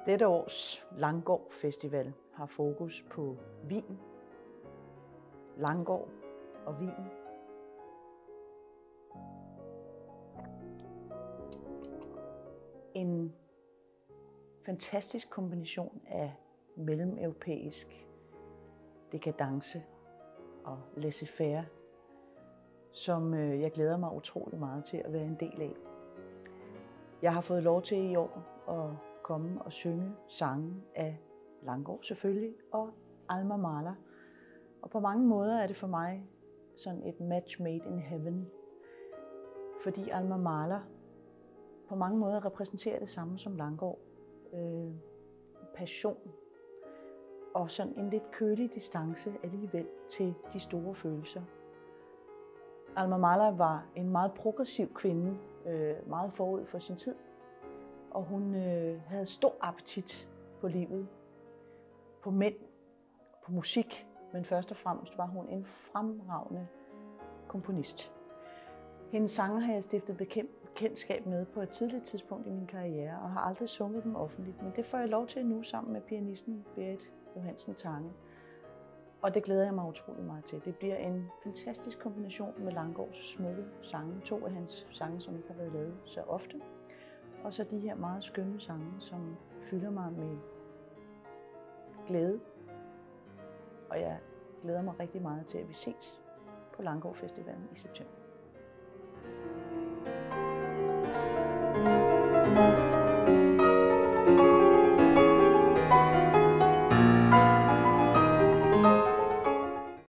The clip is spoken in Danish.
Dette års Langgaard Festival har fokus på vin, Langgaard og vin. En fantastisk kombination af mellemeuropæisk dekadence og laissez-faire, som jeg glæder mig utrolig meget til at være en del af. Jeg har fået lov til i år at komme og synge sange af Langgaard selvfølgelig, og Alma Mahler. Og på mange måder er det for mig sådan et match made in heaven, fordi Alma Mahler på mange måder repræsenterer det samme som Langgaard. Passion og sådan en lidt kølig distance alligevel til de store følelser. Alma Mahler var en meget progressiv kvinde, meget forud for sin tid, og hun havde stor appetit på livet, på mænd, på musik, men først og fremmest var hun en fremragende komponist. Hendes sange har jeg stiftet bekendtskab med på et tidligt tidspunkt i min karriere, og har aldrig sunget dem offentligt, men det får jeg lov til nu sammen med pianisten Berit Johansen Tange. Og det glæder jeg mig utrolig meget til. Det bliver en fantastisk kombination med Langgaards smukke sange, 2 af hans sange, som ikke har været lavet så ofte, og så de her meget skønne sange, som fylder mig med glæde. Og jeg glæder mig rigtig meget til, at vi ses på Langgaard Festivalen i september.